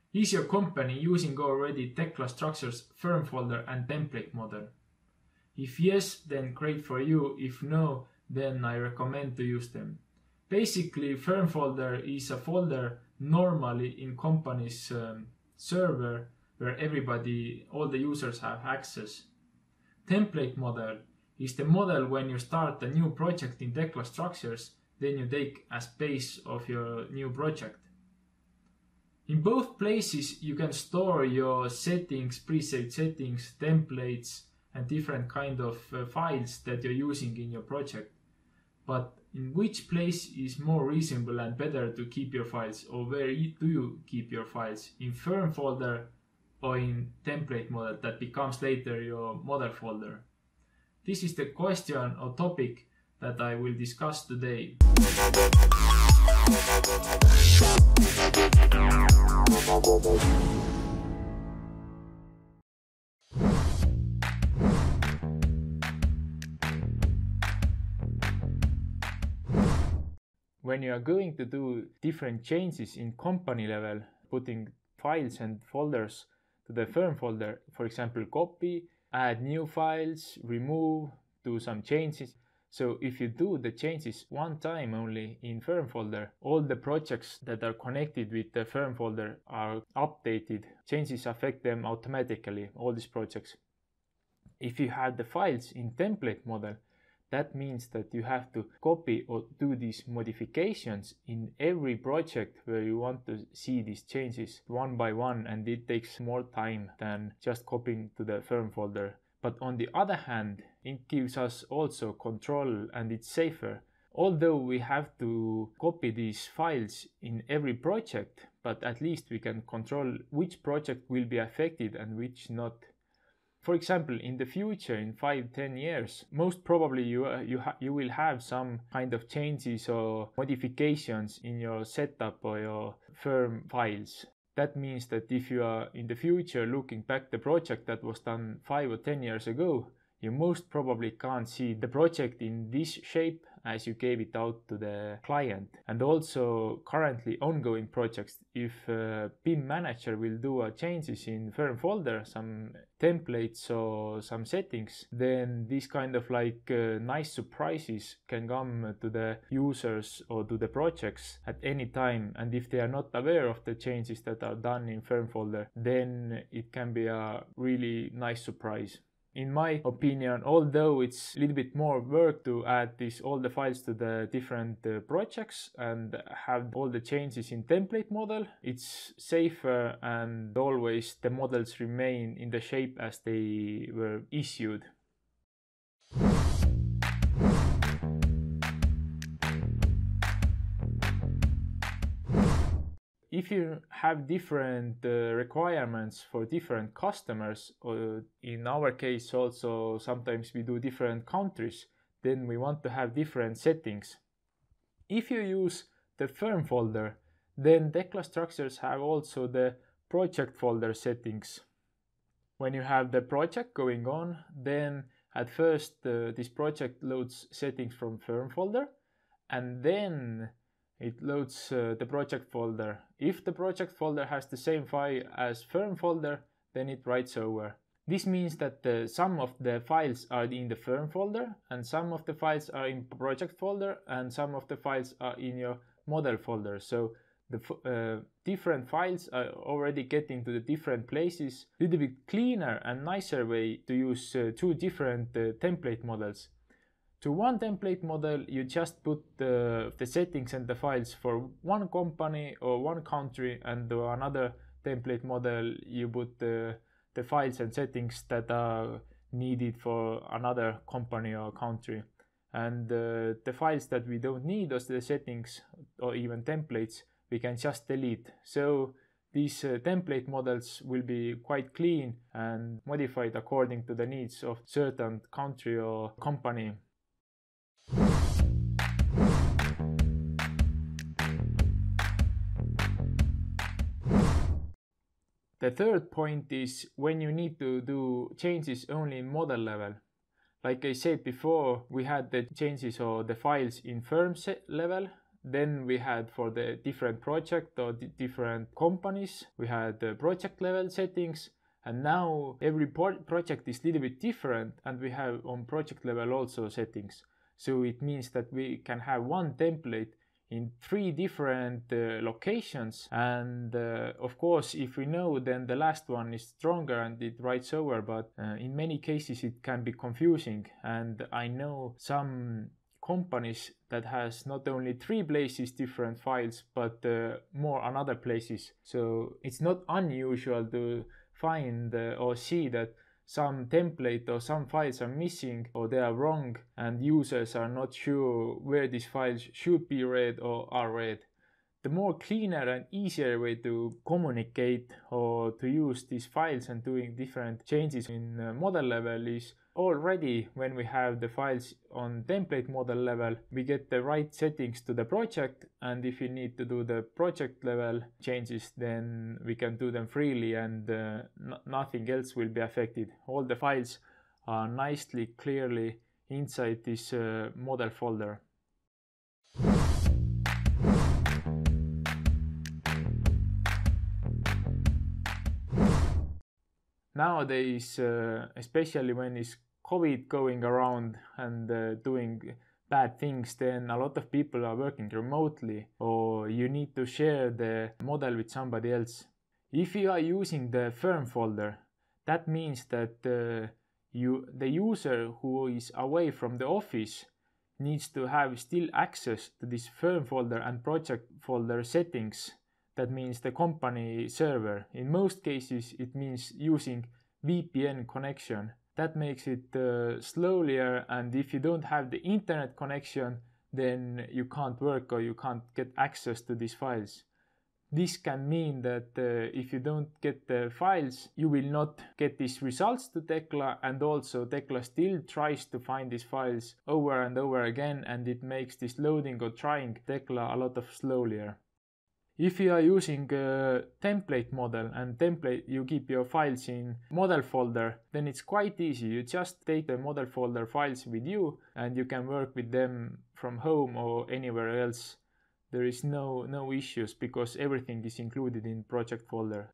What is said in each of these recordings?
Is your company using already Tekla Structures firm folder and template model? If yes, then great for you. If no, then I recommend to use them. Basically, firm folder is a folder normally in company's server where all the users have access. Template model is the model when you start a new project in Tekla Structures, then you take a space of your new project. In both places, you can store your settings, preset settings, templates, and different kind of files that you're using in your project. But in which place is more reasonable and better to keep your files, or where do you keep your files? In firm folder or in template model that becomes later your model folder? This is the question or topic that I will discuss today. When you are going to do different changes in company level, putting files and folders to the firm folder, for example, copy, add new files, remove, do some changes. So if you do the changes one time only in firm folder, all the projects that are connected with the firm folder are updated. Changes affect them automatically, all these projects. If you have the files in template model, that means that you have to copy or do these modifications in every project where you want to see these changes one by one, and it takes more time than just copying to the firm folder. But on the other hand, it gives us also control and it's safer. Although we have to copy these files in every project, but at least we can control which project will be affected and which not. For example, in the future, in 5-10 years, most probably you will have some kind of changes or modifications in your setup or your firm files. That means that if you are in the future looking back the project that was done 5 or 10 years ago, you most probably can't see the project in this shape as you gave it out to the client. And also currently ongoing projects, if BIM manager will do changes in firm folder, some templates or some settings, then these kind of nice surprises can come to the users or to the projects at any time. And if they are not aware of the changes that are done in firm folder, then it can be a really nice surprise. In my opinion, although it's a little bit more work to add all the files to the different projects and have all the changes in template model, it's safer and always the models remain in the shape as they were issued. If you have different requirements for different customers, or in our case also sometimes we do different countries, then we want to have different settings. If you use the firm folder, then Tekla Structures have also the project folder settings. When you have the project going on, then at first this project loads settings from firm folder, and then it loads the project folder. If the project folder has the same file as firm folder, then it writes over. This means that some of the files are in the firm folder, and some of the files are in project folder, and some of the files are in your model folder. So the different files are already getting to the different places. A little bit cleaner and nicer way to use two different template models. To one template model, you just put the settings and the files for one company or one country, and to another template model, you put the files and settings that are needed for another company or country. And the files that we don't need, as the settings or even templates, we can just delete. So these template models will be quite clean and modified according to the needs of certain country or company. The third point is when you need to do changes only in model level. Like I said before, we had the changes or the files in firm level. Then we had for the different project or different companies, we had project level settings. And now every project is a little bit different, and we have on project level also settings. So it means that we can have one template in 3 different locations. And of course, if we know, then the last one is stronger and it writes over. But in many cases, it can be confusing. And I know some companies that has not only 3 places different files, but more on other places. So it's not unusual to find or see that some template or some files are missing or they are wrong, and users are not sure where these files should be read or are read. The more cleaner and easier way to communicate or to use these files and doing different changes in model level is already when we have the files on template model level, we get the right settings to the project, and if you need to do the project level changes, then we can do them freely and nothing else will be affected. All the files are nicely, clearly inside this model folder. Nowadays, especially when it's COVID going around and doing bad things, then a lot of people are working remotely, or you need to share the model with somebody else. If you are using the firm folder, that means that the user who is away from the office needs to have still access to this firm folder and project folder settings. That means the company server. In most cases, it means using VPN connection. That makes it slower, and if you don't have the internet connection, then you can't work or you can't get access to these files. This can mean that if you don't get the files, you will not get these results to Tekla, and also Tekla still tries to find these files over and over again, and it makes this loading or trying Tekla a lot of slower. If you are using a template model and you keep your files in model folder, then it's quite easy. You just take the model folder files with you and you can work with them from home or anywhere else. There is no issues because everything is included in project folder.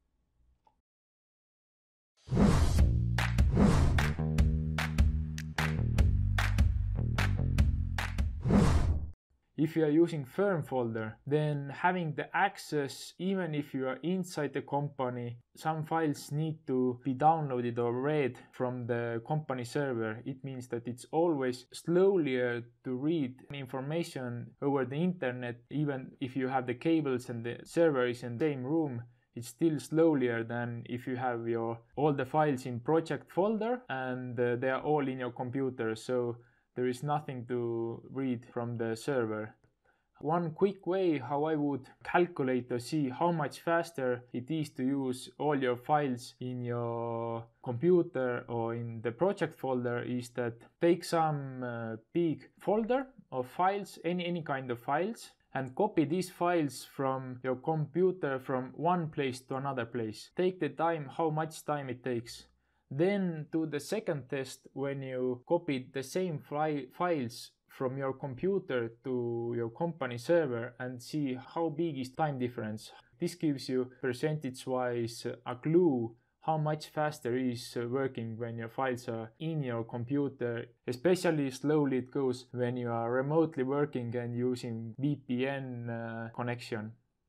If you are using firm folder, then having the access, even if you are inside the company, some files need to be downloaded or read from the company server. It means that it's always slower to read information over the internet. Even if you have the cables and the server is in the same room, it's still slower than if you have all the files in project folder and they are all in your computer. So there is nothing to read from the server. One quick way how I would calculate to see how much faster it is to use all your files in your computer or in the project folder is that take some big folder of files, any kind of files, and copy these files from your computer from one place to another place. Take the time, how much time it takes. Then do the second test when you copy the same files from your computer to your company server and see how big is time difference. This gives you percentage-wise a clue how much faster it is working when your files are in your computer. Especially slowly it goes when you are remotely working and using VPN connection.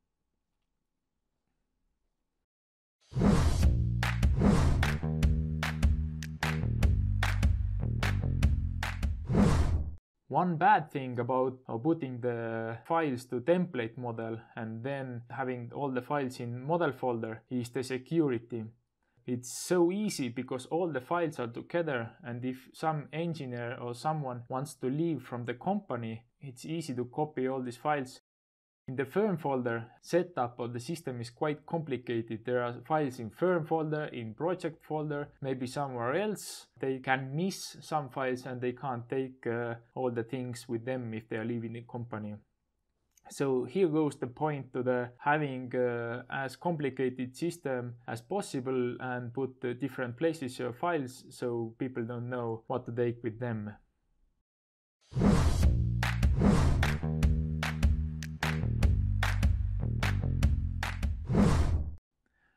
One bad thing about putting the files to template model and then having all the files in model folder is the security. It's so easy because all the files are together, and if some engineer or someone wants to leave from the company, it's easy to copy all these files. In the firm folder, setup of the system is quite complicated. There are files in firm folder, in project folder, maybe somewhere else. They can miss some files and they can't take all the things with them if they are leaving the company. So here goes the point to the having as complicated system as possible and put different places your files so people don't know what to take with them.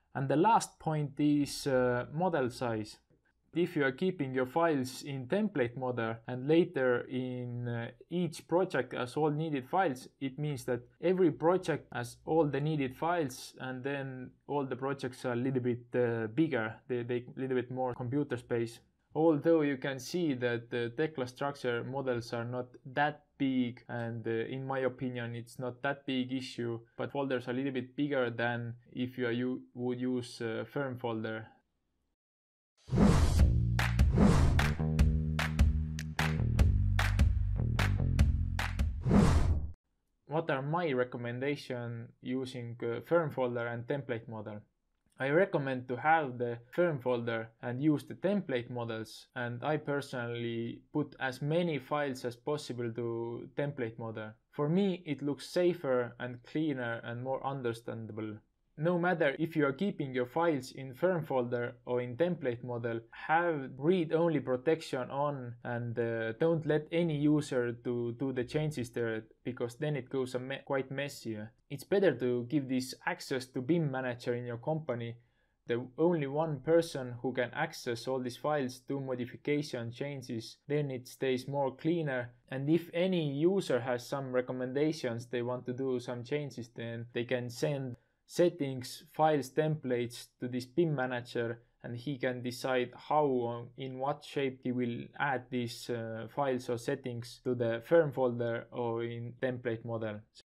And the last point is model size. If you are keeping your files in template model and later in each project as all needed files, it means that every project has all the needed files, and then all the projects are a little bit bigger, they a little bit more computer space. Although you can see that the Tekla structure models are not that big, and in my opinion it's not that big issue, but folders are a little bit bigger than if you would use a firm folder. What are my recommendations using firm folder and template model? I recommend to have the firm folder and use the template models, and I personally put as many files as possible to template model. For me, it looks safer and cleaner and more understandable. No matter if you are keeping your files in firm folder or in template model, have read-only protection on, and don't let any user to do the changes there, because then it goes quite messy. It's better to give this access to BIM manager in your company, the only one person who can access all these files, do modification changes, then it stays more cleaner. And if any user has some recommendations, they want to do some changes, then they can send settings, files, templates to this BIM manager, and he can decide how, in what shape he will add these files or settings to the firm folder or in template model.